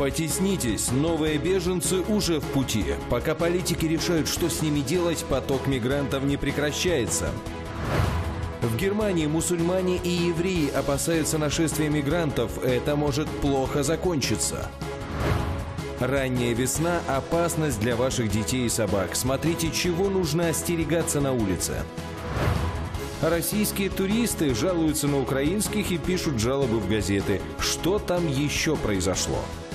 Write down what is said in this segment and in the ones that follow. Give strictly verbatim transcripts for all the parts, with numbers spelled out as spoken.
Потеснитесь, новые беженцы уже в пути. Пока политики решают, что с ними делать, поток мигрантов не прекращается. В Германии мусульмане и евреи опасаются нашествия мигрантов. Это может плохо закончиться. Ранняя весна – опасность для ваших детей и собак. Смотрите, чего нужно остерегаться на улице. Российские туристы жалуются на украинских и пишут жалобы в газеты. Что там еще произошло?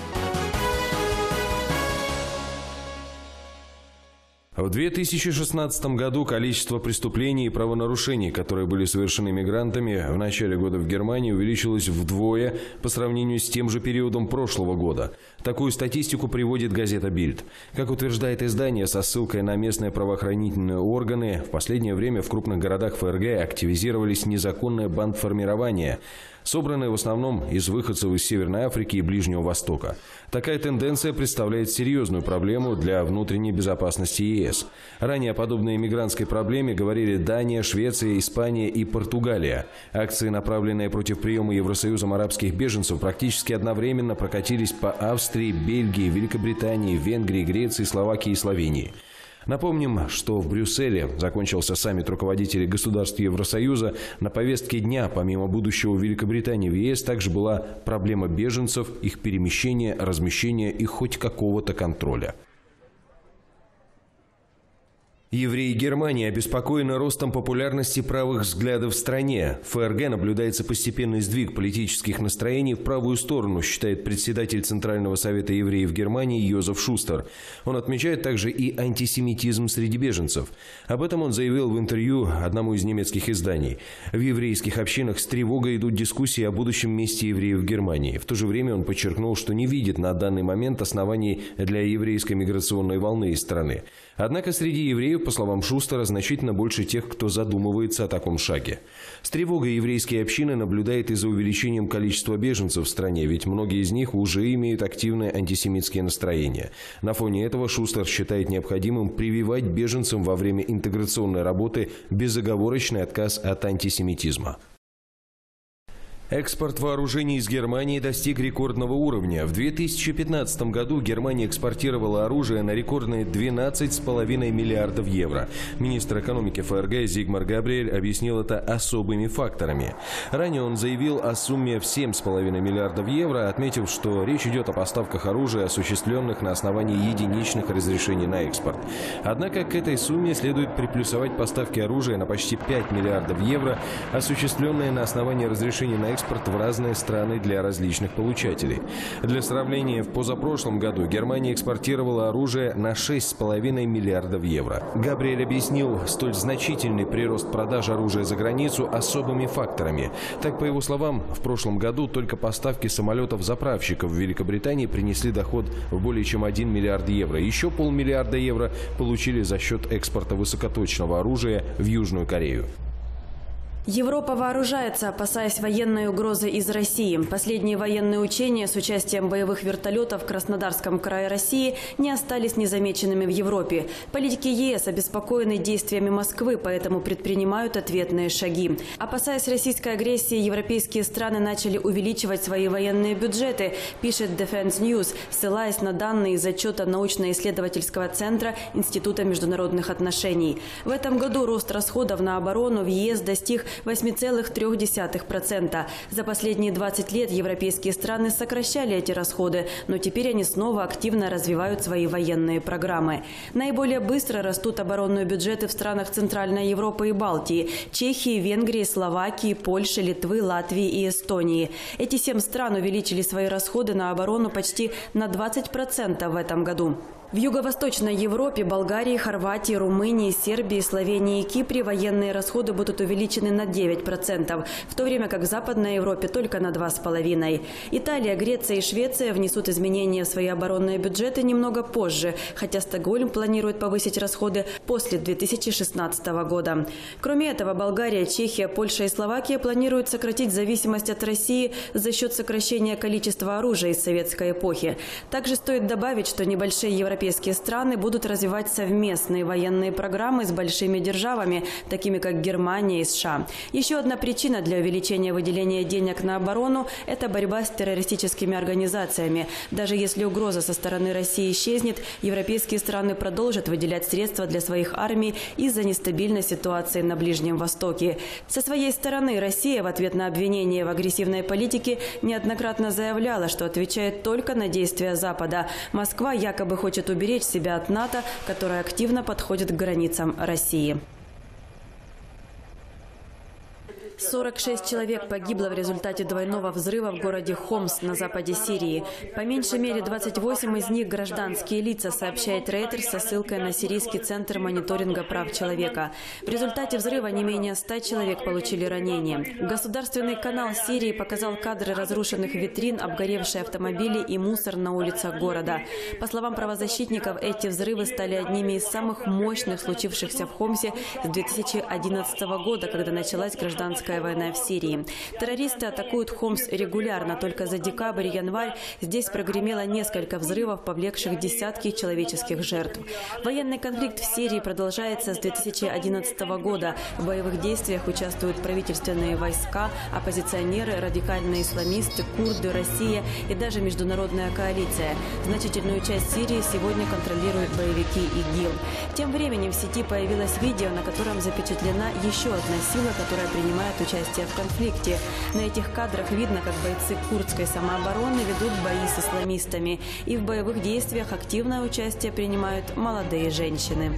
В две тысячи шестнадцатом году количество преступлений и правонарушений, которые были совершены мигрантами в начале года в Германии, увеличилось вдвое по сравнению с тем же периодом прошлого года. Такую статистику приводит газета «Бильд». Как утверждает издание со ссылкой на местные правоохранительные органы, в последнее время в крупных городах ФРГ активизировались незаконные бандформирования, собранные в основном из выходцев из Северной Африки и Ближнего Востока. Такая тенденция представляет серьезную проблему для внутренней безопасности ЕС. Ранее о подобной мигрантской проблеме говорили Дания, Швеция, Испания и Португалия. Акции, направленные против приема Евросоюзом арабских беженцев, практически одновременно прокатились по Австрии, Бельгии, Великобритании, Венгрии, Греции, Словакии и Словении. Напомним, что в Брюсселе закончился саммит руководителей государств Евросоюза. На повестке дня, помимо будущего Великобритании в ЕС, также была проблема беженцев, их перемещения, размещения и хоть какого-то контроля. Евреи Германии обеспокоены ростом популярности правых взглядов в стране. В ФРГ наблюдается постепенный сдвиг политических настроений в правую сторону, считает председатель Центрального совета евреев Германии Йозеф Шустер. Он отмечает также и антисемитизм среди беженцев. Об этом он заявил в интервью одному из немецких изданий. В еврейских общинах с тревогой идут дискуссии о будущем месте евреев в Германии. В то же время он подчеркнул, что не видит на данный момент оснований для еврейской миграционной волны из страны. Однако среди евреев, по словам Шустера, значительно больше тех, кто задумывается о таком шаге. С тревогой еврейские общины наблюдают и за увеличением количества беженцев в стране, ведь многие из них уже имеют активные антисемитские настроения. На фоне этого Шустер считает необходимым прививать беженцам во время интеграционной работы безоговорочный отказ от антисемитизма. Экспорт вооружений из Германии достиг рекордного уровня. В две тысячи пятнадцатом году Германия экспортировала оружие на рекордные двенадцать с половиной миллиардов евро. Министр экономики ФРГ Зигмар Габриэль объяснил это особыми факторами. Ранее он заявил о сумме в семь с половиной миллиардов евро, отметив, что речь идет о поставках оружия, осуществленных на основании единичных разрешений на экспорт. Однако к этой сумме следует приплюсовать поставки оружия на почти пять миллиардов евро, осуществленные на основании разрешений на экспорт экспорт в разные страны для различных получателей. Для сравнения, в позапрошлом году Германия экспортировала оружие на шесть с половиной миллиардов евро. Габриэль объяснил столь значительный прирост продаж оружия за границу особыми факторами. Так, по его словам, в прошлом году только поставки самолетов-заправщиков в Великобритании принесли доход в более чем один миллиард евро. Еще полмиллиарда евро получили за счет экспорта высокоточного оружия в Южную Корею. Европа вооружается, опасаясь военной угрозы из России. Последние военные учения с участием боевых вертолетов в Краснодарском крае России не остались незамеченными в Европе. Политики ЕС обеспокоены действиями Москвы, поэтому предпринимают ответные шаги. Опасаясь российской агрессии, европейские страны начали увеличивать свои военные бюджеты, пишет Defense News, ссылаясь на данные из отчета научно-исследовательского центра Института международных отношений. В этом году рост расходов на оборону в ЕС достиг восемь целых три десятых процента. За последние двадцать лет европейские страны сокращали эти расходы, но теперь они снова активно развивают свои военные программы. Наиболее быстро растут оборонные бюджеты в странах Центральной Европы и Балтии – Чехии, Венгрии, Словакии, Польши, Литвы, Латвии и Эстонии. Эти семь стран увеличили свои расходы на оборону почти на двадцать процентов в этом году. В Юго-Восточной Европе, Болгарии, Хорватии, Румынии, Сербии, Словении и Кипре военные расходы будут увеличены на девять процентов, в то время как в Западной Европе только на два с половиной. Италия, Греция и Швеция внесут изменения в свои оборонные бюджеты немного позже, хотя Стокгольм планирует повысить расходы после две тысячи шестнадцатого года. Кроме этого, Болгария, Чехия, Польша и Словакия планируют сократить зависимость от России за счет сокращения количества оружия из советской эпохи. Также стоит добавить, что небольшие европейские европейские страны будут развивать совместные военные программы с большими державами, такими как Германия и США. Еще одна причина для увеличения выделения денег на оборону – это борьба с террористическими организациями. Даже если угроза со стороны России исчезнет, европейские страны продолжат выделять средства для своих армий из-за нестабильной ситуации на Ближнем Востоке. Со своей стороны Россия в ответ на обвинения в агрессивной политике неоднократно заявляла, что отвечает только на действия Запада. Москва якобы хочет уберечь себя от НАТО, которое активно подходит к границам России. сорок шесть человек погибло в результате двойного взрыва в городе Хомс на западе Сирии. По меньшей мере двадцать восемь из них гражданские лица, сообщает Рейтер со ссылкой на Сирийский центр мониторинга прав человека. В результате взрыва не менее ста человек получили ранения. Государственный канал Сирии показал кадры разрушенных витрин, обгоревшие автомобили и мусор на улицах города. По словам правозащитников, эти взрывы стали одними из самых мощных, случившихся в Хомсе с две тысячи одиннадцатого года, когда началась гражданская война в Сирии. Террористы атакуют Хомс регулярно. Только за декабрь и январь здесь прогремело несколько взрывов, повлекших десятки человеческих жертв. Военный конфликт в Сирии продолжается с две тысячи одиннадцатого года. В боевых действиях участвуют правительственные войска, оппозиционеры, радикальные исламисты, курды, Россия и даже международная коалиция. Значительную часть Сирии сегодня контролируют боевики ИГИЛ. Тем временем в сети появилось видео, на котором запечатлена еще одна сила, которая принимает участие в конфликте. На этих кадрах видно, как бойцы курдской самообороны ведут бои с исламистами. И в боевых действиях активное участие принимают молодые женщины.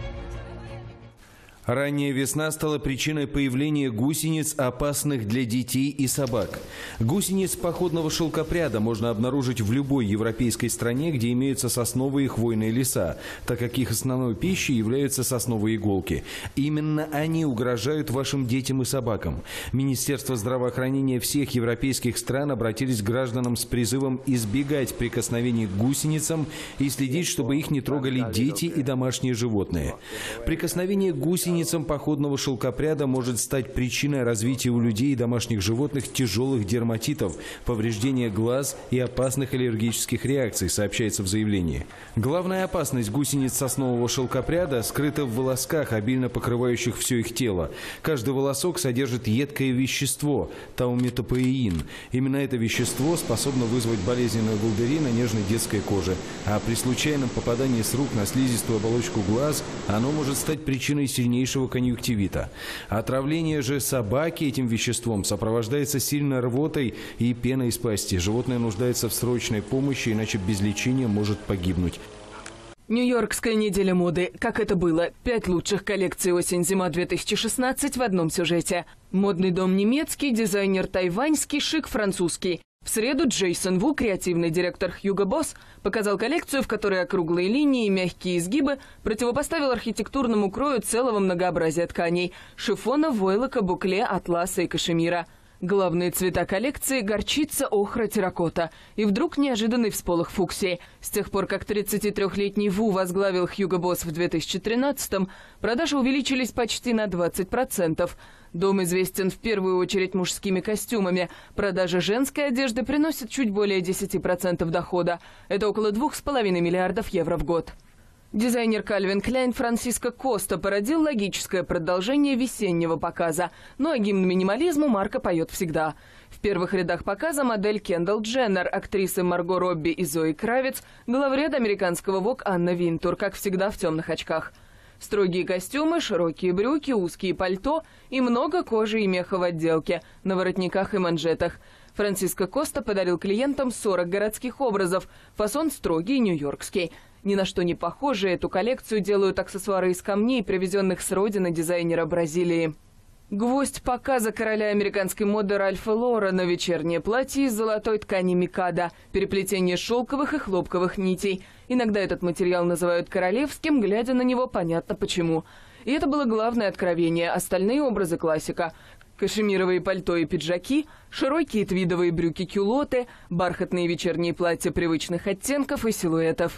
Ранняя весна стала причиной появления гусениц, опасных для детей и собак. Гусениц походного шелкопряда можно обнаружить в любой европейской стране, где имеются сосновые и хвойные леса, так как их основной пищей являются сосновые иголки. Именно они угрожают вашим детям и собакам. Министерство здравоохранения всех европейских стран обратились к гражданам с призывом избегать прикосновений к гусеницам и следить, чтобы их не трогали дети и домашние животные. Прикосновение к гусеницам походного шелкопряда может стать причиной развития у людей и домашних животных тяжелых дерматитов, повреждения глаз и опасных аллергических реакций, сообщается в заявлении. Главная опасность гусениц соснового шелкопряда скрыта в волосках, обильно покрывающих все их тело. Каждый волосок содержит едкое вещество – тауметопаеин. Именно это вещество способно вызвать болезненную волдыри на нежной детской коже. А при случайном попадании с рук на слизистую оболочку глаз оно может стать причиной сильнейшего конъюнктивита. Отравление же собаки этим веществом сопровождается сильной рвотой и пеной из пасти. Животное нуждается в срочной помощи, иначе без лечения может погибнуть. Нью-Йоркская неделя моды. Как это было? Пять лучших коллекций осень-зима две тысячи шестнадцать в одном сюжете. Модный дом немецкий, дизайнер тайваньский, шик французский. В среду Джейсон Ву, креативный директор Hugo Boss, показал коллекцию, в которой округлые линии и мягкие изгибы противопоставил архитектурному крою целого многообразия тканей – шифона, войлока, букле, атласа и кашемира. Главные цвета коллекции – горчица, охра, терракота. И вдруг неожиданный всполох фуксии. С тех пор, как тридцатитрёхлетний Ву возглавил Hugo Boss в две тысячи тринадцатом, продажи увеличились почти на двадцать процентов. Дом известен в первую очередь мужскими костюмами. Продажа женской одежды приносит чуть более десяти процентов дохода. Это около двух с половиной миллиардов евро в год. Дизайнер Кальвин Кляйн Франсиско Коста породил логическое продолжение весеннего показа. Но о гимн минимализму марка поет всегда. В первых рядах показа модель Кендалл Дженнер, актрисы Марго Робби и Зои Кравиц, главред американского Vogue Анна Винтур, как всегда в темных очках. Строгие костюмы, широкие брюки, узкие пальто и много кожи и меха в отделке, на воротниках и манжетах. Франсиско Коста подарил клиентам сорок городских образов. Фасон строгий, нью-йоркский. Ни на что не похожие, эту коллекцию делают аксессуары из камней, привезенных с родины дизайнера Бразилии. Гвоздь показа короля американской моды Ральфа Лорена – вечернее платье из золотой ткани микадо, переплетение шелковых и хлопковых нитей. Иногда этот материал называют королевским, глядя на него, понятно почему. И это было главное откровение, остальные образы классика. Кашемировые пальто и пиджаки, широкие твидовые брюки-кюлоты, бархатные вечерние платья привычных оттенков и силуэтов.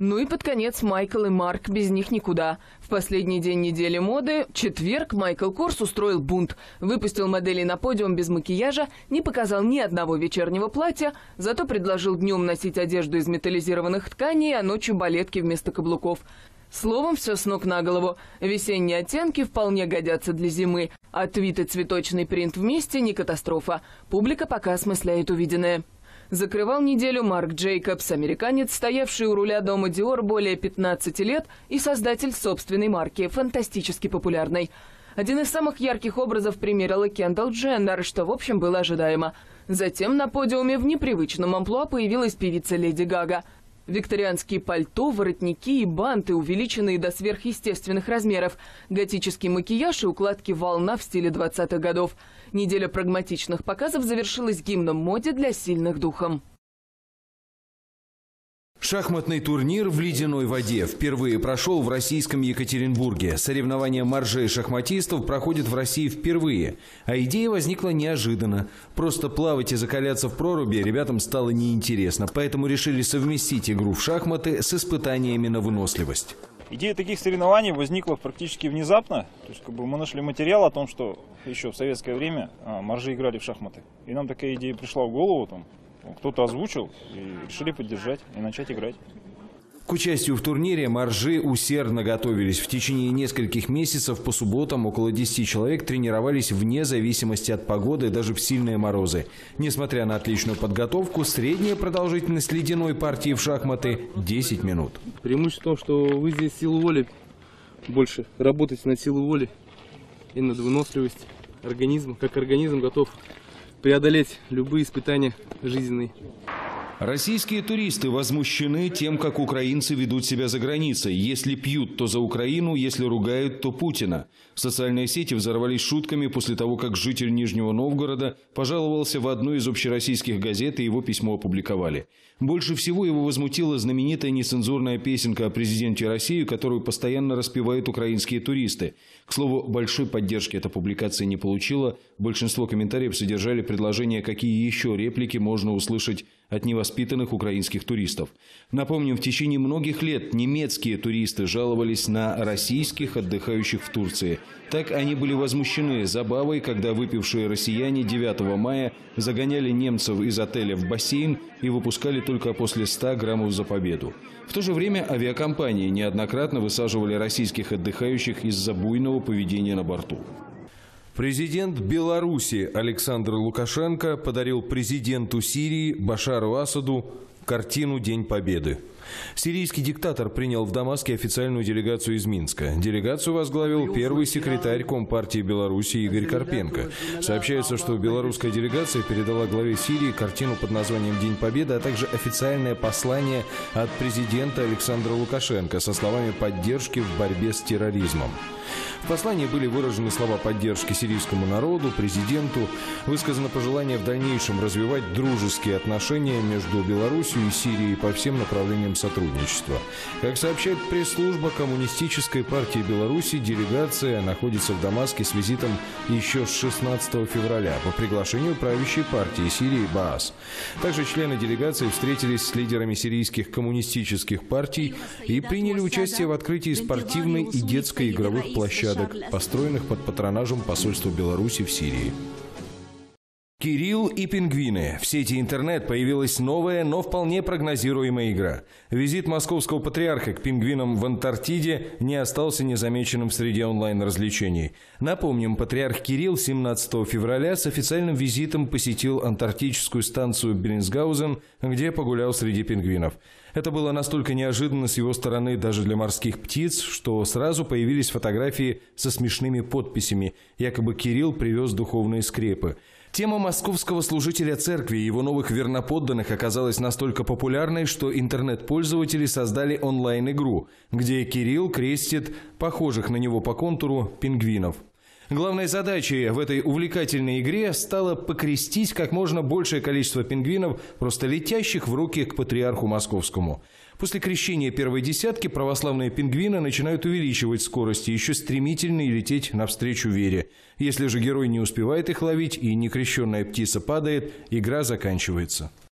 Ну и под конец Майкл и Марк, без них никуда. В последний день недели моды, четверг, Майкл Корс устроил бунт. Выпустил моделей на подиум без макияжа, не показал ни одного вечернего платья, зато предложил днем носить одежду из металлизированных тканей, а ночью балетки вместо каблуков. Словом, все с ног на голову. Весенние оттенки вполне годятся для зимы, а твит и цветочный принт вместе не катастрофа. Публика пока осмысляет увиденное. Закрывал неделю Марк Джейкобс, американец, стоявший у руля дома Dior более пятнадцати лет и создатель собственной марки, фантастически популярной. Один из самых ярких образов примерила Кендалл Дженнер, что в общем было ожидаемо. Затем на подиуме в непривычном амплуа появилась певица Леди Гага. Викторианские пальто, воротники и банты, увеличенные до сверхъестественных размеров. Готический макияж и укладки волна в стиле двадцатых годов. Неделя прагматичных показов завершилась гимном моде для сильных духом. Шахматный турнир в ледяной воде впервые прошел в российском Екатеринбурге. Соревнования моржей-шахматистов проходят в России впервые. А идея возникла неожиданно. Просто плавать и закаляться в проруби ребятам стало неинтересно. Поэтому решили совместить игру в шахматы с испытаниями на выносливость. Идея таких соревнований возникла практически внезапно. То есть, как бы, мы нашли материал о том, что еще в советское время а, моржи играли в шахматы. И нам такая идея пришла в голову. Там, кто-то озвучил и решили поддержать и начать играть. К участию в турнире моржи усердно готовились. В течение нескольких месяцев по субботам около десяти человек тренировались вне зависимости от погоды, даже в сильные морозы. Несмотря на отличную подготовку, средняя продолжительность ледяной партии в шахматы – десять минут. Преимущество в том, что вы здесь силу воли больше работаете над силой воли и над выносливостью организма. Как организм готов преодолеть любые испытания жизненные. Российские туристы возмущены тем, как украинцы ведут себя за границей. Если пьют, то за Украину, если ругают, то Путина. Социальные сети взорвались шутками после того, как житель Нижнего Новгорода пожаловался в одну из общероссийских газет, и его письмо опубликовали. Больше всего его возмутила знаменитая нецензурная песенка о президенте России, которую постоянно распевают украинские туристы. К слову, большой поддержки эта публикация не получила. Большинство комментариев содержали предложения, какие еще реплики можно услышать от невоспитанных украинских туристов. Напомним, в течение многих лет немецкие туристы жаловались на российских, отдыхающих в Турции. Так они были возмущены забавой, когда выпившие россияне девятого мая загоняли немцев из отеля в бассейн и выпускали только после ста граммов за победу. В то же время авиакомпании неоднократно высаживали российских отдыхающих из-за буйного поведения на борту. Президент Беларуси Александр Лукашенко подарил президенту Сирии Башару Асаду картину «День Победы». Сирийский диктатор принял в Дамаске официальную делегацию из Минска. Делегацию возглавил первый секретарь Компартии Беларуси Игорь Карпенко. Сообщается, что белорусская делегация передала главе Сирии картину под названием «День Победы», а также официальное послание от президента Александра Лукашенко со словами поддержки в борьбе с терроризмом. В послании были выражены слова поддержки сирийскому народу, президенту. Высказано пожелание в дальнейшем развивать дружеские отношения между Беларусью и Сирией по всем направлениям сотрудничества. Как сообщает пресс-служба Коммунистической партии Беларуси, делегация находится в Дамаске с визитом еще с шестнадцатого февраля по приглашению правящей партии Сирии Баас. Также члены делегации встретились с лидерами сирийских коммунистических партий и приняли участие в открытии спортивной и детской игровых площадок, построенных под патронажем посольства Беларуси в Сирии. Кирилл и пингвины. В сети интернет появилась новая, но вполне прогнозируемая игра. Визит московского патриарха к пингвинам в Антарктиде не остался незамеченным среди онлайн-развлечений. Напомним, патриарх Кирилл семнадцатого февраля с официальным визитом посетил антарктическую станцию Беллинсгаузен, где погулял среди пингвинов. Это было настолько неожиданно с его стороны даже для морских птиц, что сразу появились фотографии со смешными подписями. Якобы Кирилл привез духовные скрепы. Тема московского служителя церкви и его новых верноподданных оказалась настолько популярной, что интернет-пользователи создали онлайн-игру, где Кирилл крестит похожих на него по контуру пингвинов. Главной задачей в этой увлекательной игре стало покрестить как можно большее количество пингвинов, просто летящих в руки к патриарху московскому. После крещения первой десятки православные пингвины начинают увеличивать скорость и еще стремительнее лететь навстречу вере. Если же герой не успевает их ловить и некрещенная птица падает, игра заканчивается.